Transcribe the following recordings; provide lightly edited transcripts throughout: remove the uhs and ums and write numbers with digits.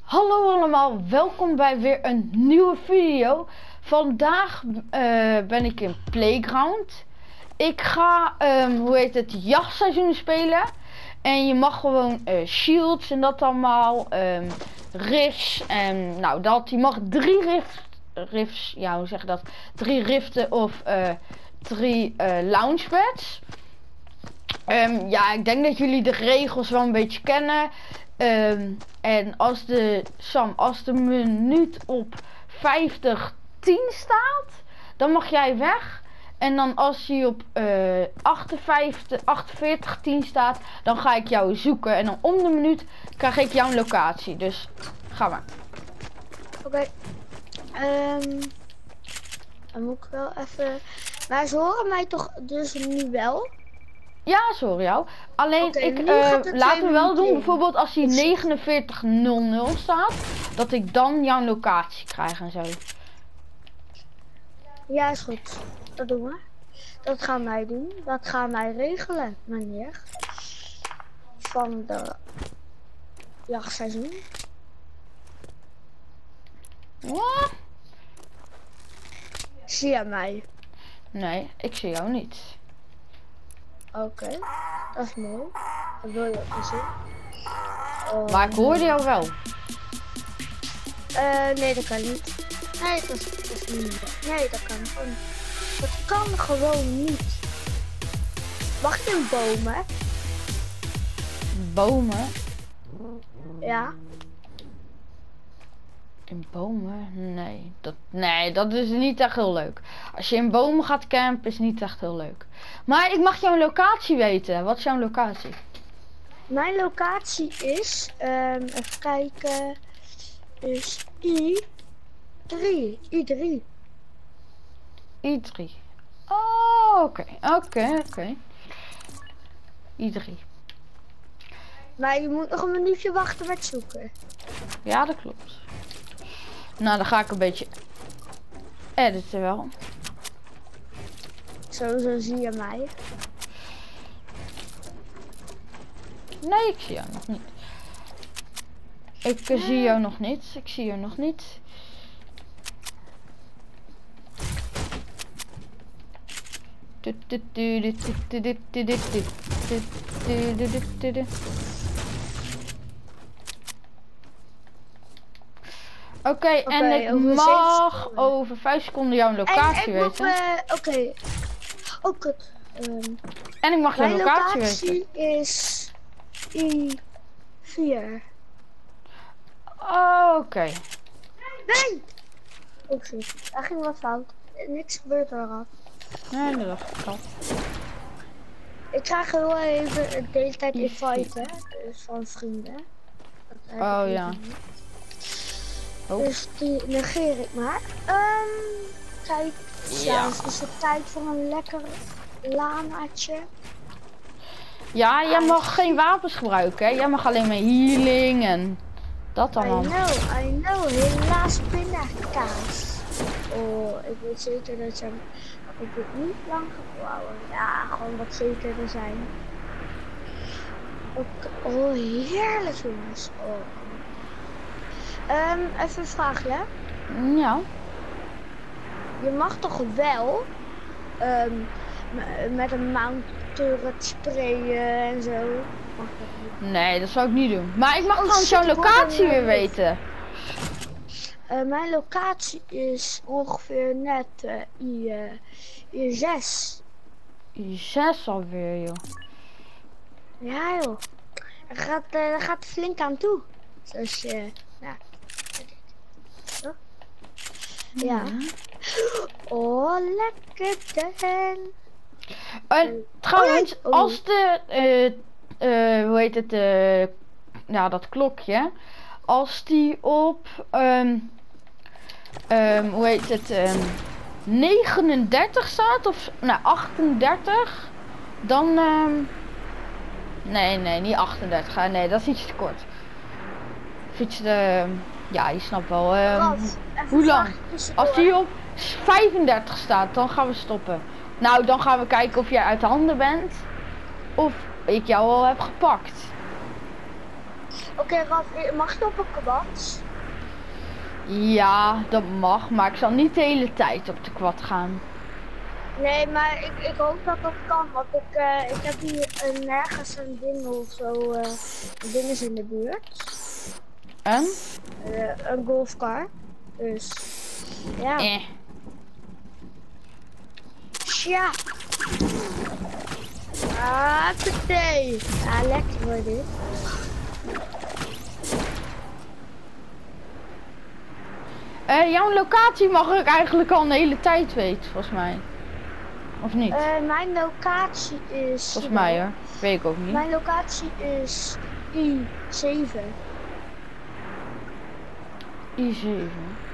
Hallo allemaal, welkom bij weer een nieuwe video. Vandaag ben ik in Playground. Ik ga, jachtseizoen spelen. En je mag gewoon shields en dat allemaal, rifts en nou dat. Je mag 3 rifts, ja hoe zeg je dat? 3 riften of 3 launchpads. Ja, ik denk dat jullie de regels wel een beetje kennen. En als de minuut op 50:10 staat, dan mag jij weg. En dan als hij op 48:10 staat, dan ga ik jou zoeken. En dan om de minuut krijg ik jouw locatie. Dus ga maar. Oké. Dan moet ik wel even... Maar ze horen mij toch dus nu wel? Ja, sorry jou. Alleen laten we wel doen, bijvoorbeeld als hij 49:00 staat, dat ik dan jouw locatie krijg en zo. Ja, is goed. Dat doen we. Dat gaan wij doen. Dat gaan wij regelen, meneer. Van de jachtseizoen. Wat? Zie je mij? Nee, ik zie jou niet. Oké, dat is mooi. Dat wil je ook niet zien. Maar ik hoorde jou wel. Nee, dat kan niet. Nee, dat is niet. Nee, dat kan gewoon. Dat kan gewoon niet. Mag je in bomen? Bomen? Ja. In bomen? Nee, dat is niet echt heel leuk. Als je in bomen gaat campen is niet echt heel leuk. Maar ik mag jouw locatie weten. Wat is jouw locatie? Mijn locatie is, even kijken, is I3. I3. Oh, oké. I3. Maar je moet nog een minuutje wachten met zoeken. Ja, dat klopt. Nou, dan ga ik een beetje editen wel. Zo zie je mij. Nee, ik zie jou nog niet. Ik zie jou nog niet. Ik zie jou nog niet. Oké, en ik mag over 5 seconden jouw locatie weten. Oké. Oh, kut. En ik mag jouw locatie weten. Mijn locatie is I4. Oké. Nee! Oh shit, daar ging wat fout. Niks gebeurt eraf. Nee, dat dacht ik al. Ik krijg heel even de hele tijd invite, dus van vrienden. Oh ja. Oh. Dus die negeer ik maar. Kijk, ja. Is het tijd voor een lekker lamaatje? Ja, jij mag geen wapens gebruiken, hè? Jij mag alleen maar healing en dat allemaal. I know, helaas pindakaas. Oh, ik weet zeker dat ze ik het niet lang gevouwen. Ja, gewoon wat zekerder zijn. Oh, heerlijk jongens. Oh. Even een vraagje. Ja. Je mag toch wel met een mount turret sprayen en zo? Mag dat niet? Nee, dat zou ik niet doen. Maar ik mag trouwens jouw locatie weer weten. Mijn locatie is ongeveer net I6. I6 alweer, joh. Ja joh. Er gaat flink aan toe. Dus ja. Zo. Ja. Oh, lekker dan. Trouwens, als de, hoe heet het, ja dat klokje, als die op, hoe heet het, 39 staat of, nou 38, dan, nee, niet 38, nee dat is iets te kort. Of iets te, ja je snapt wel, hoe lang? Als die op 35 staat, dan gaan we stoppen. Nou, dan gaan we kijken of jij uit de handen bent. Of ik jou al heb gepakt. Oké, Oké, Raf, mag je op een kwad? Ja, dat mag, maar ik zal niet de hele tijd op de quad gaan. Nee, maar ik hoop dat dat kan, want ik heb hier nergens een ding of zo, ding is in de buurt. En? Een golfcar. Dus, ja. Tja. Ah, patee. Ah, lekker hoor dit. Jouw locatie mag ik eigenlijk al een hele tijd weten, volgens mij. Of niet? Mijn locatie is... Volgens mij hoor. Weet ik ook niet. Mijn locatie is I7. I7.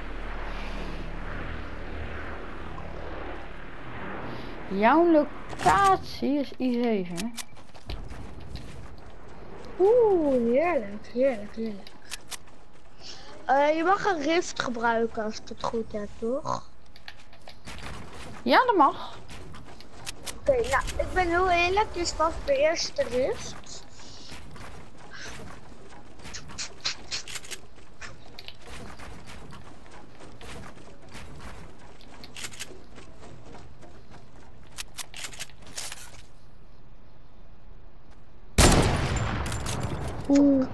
Jouw locatie is I7. Oeh, heerlijk, heerlijk, heerlijk. Je mag een rift gebruiken als ik het goed heb, toch? Ja, dat mag. Oké, nou, ik ben heel eerlijk, dit was de eerste rift. Oeh.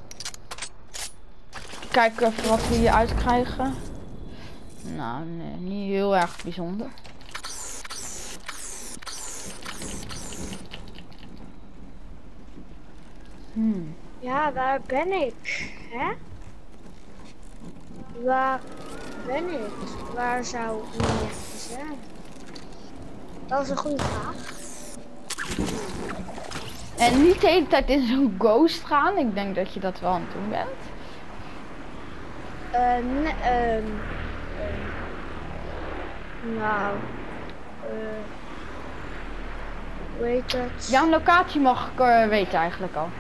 Kijken even wat we hier uitkrijgen. Nou, nee, niet heel erg bijzonder. Ja, waar ben ik? Hè? Waar ben ik? Waar zou ik nu zijn? Dat is een goede vraag. En niet de hele tijd in zo'n ghost gaan. Ik denk dat je dat wel aan het doen bent. Nou, hoe heet het? Jouw locatie mag ik weten eigenlijk al.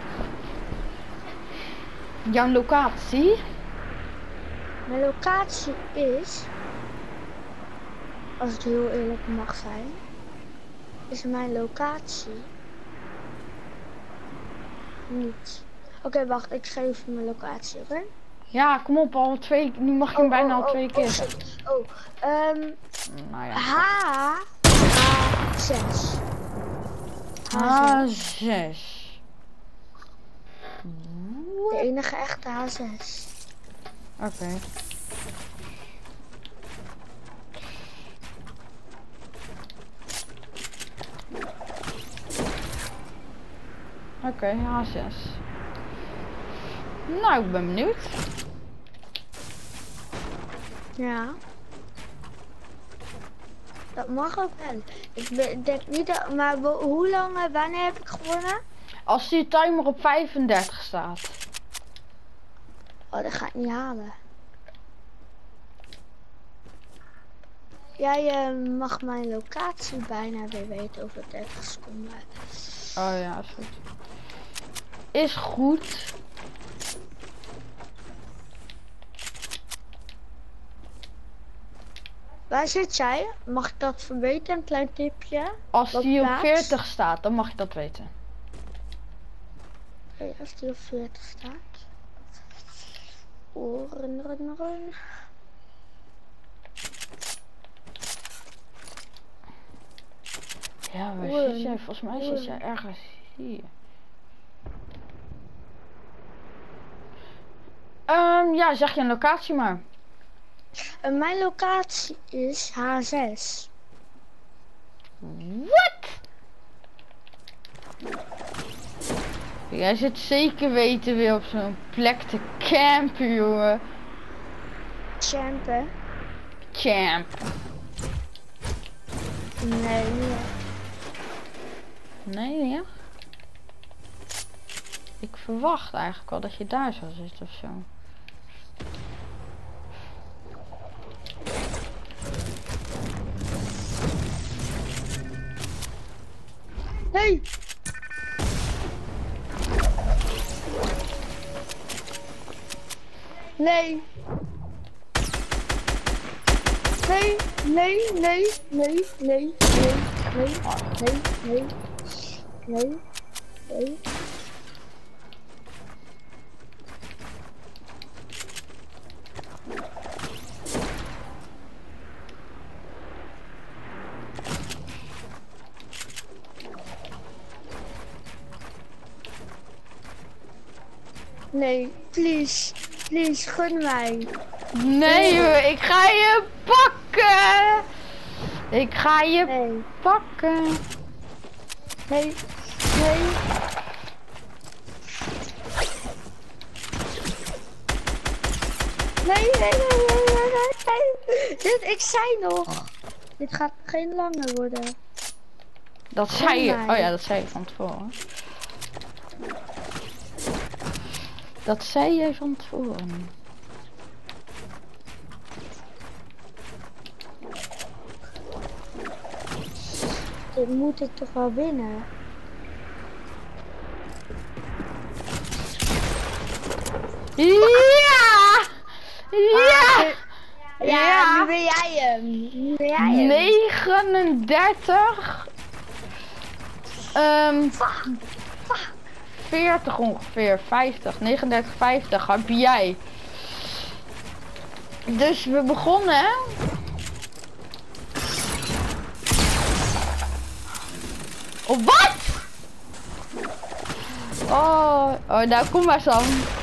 Jouw locatie? Mijn locatie is, als het heel eerlijk mag zijn, is mijn locatie niet. Oké, wacht, ik geef mijn locatie, oké? Ja, kom op, al twee. Nu mag je hem bijna al twee keer zeggen. Nou ja. H6. H6. De enige echte H6. Oké. Oké, H6. Nou, ik ben benieuwd. Ja. Dat mag ook wel. Ik denk niet dat, maar hoe lang, wanneer heb ik gewonnen? Als die timer op 35 staat. Oh, dat ga ik niet halen. Jij mag mijn locatie bijna weer weten over 30 seconden. Oh ja, is goed. Is goed. Waar zit jij? Mag ik dat verweten? Een klein tipje? Als die op 40 staat, dan mag je dat weten. Oké, als die op 40 staat. Oh, run. Ja, waar zit jij? Volgens mij zit jij ergens hier. Ja, zeg je een locatie maar. Mijn locatie is H6. Wat? Jij zit zeker weten weer op zo'n plek te campen, jongen. Campen? Camp. Nee, niet echt. Nee, niet echt? Ik verwacht eigenlijk wel dat je daar zou zitten of zo. Hey! Nee! Nee, nee, nee, nee, nee, nee, nee, nee, nee, nee, nee. Nee, please. Please, gun mij. Nee, ik ga je pakken. Ik ga je Nee. pakken. Nee. Nee. Nee, nee, nee, nee, nee, nee. Ik zei nog. Dit gaat geen langer worden. Dat zei je. mij. Oh ja, dat zei je van tevoren. Dat zei jij van tevoren. Dit moet ik toch wel winnen. Ja! Ja! Ja, nu ben jij hem. Nu ben jij hem. 39. 40 ongeveer. 50. 39, 50 heb jij. Dus we begonnen. Oh, wat? Oh, nou kom maar Sam.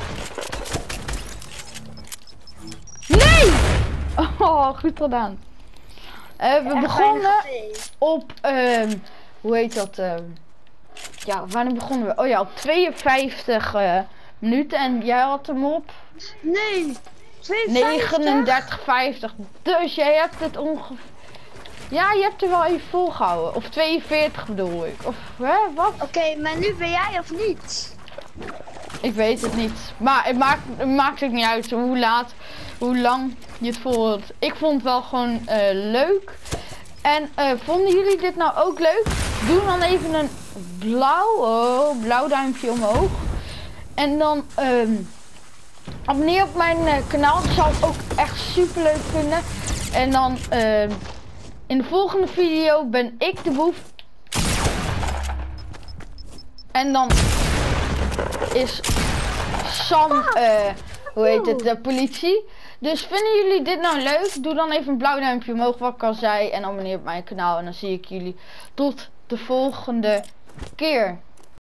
Nee! Oh, goed gedaan. We begonnen op, hoe heet dat? Ja, wanneer begonnen we? Oh ja, op 52 minuten en jij had hem op? Nee, 52? 39,50. Dus jij hebt het ongeveer... Ja, je hebt er wel even volgehouden. Of 42 bedoel ik. Of, hè, wat? Oké, maar nu ben jij of niet? Ik weet het niet. Maar het maakt ook niet uit hoe laat, hoe lang je het volgt. Ik vond het wel gewoon leuk. En vonden jullie dit nou ook leuk? Doe dan even een blauw duimpje omhoog. En dan abonneer op mijn kanaal. Ik zou het ook echt super leuk vinden. En dan in de volgende video ben ik de boef. En dan is Sam, hoe heet het, de politie. Dus vinden jullie dit nou leuk? Doe dan even een blauw duimpje omhoog, wat ik al zei. En abonneer op mijn kanaal. En dan zie ik jullie tot de volgende keer.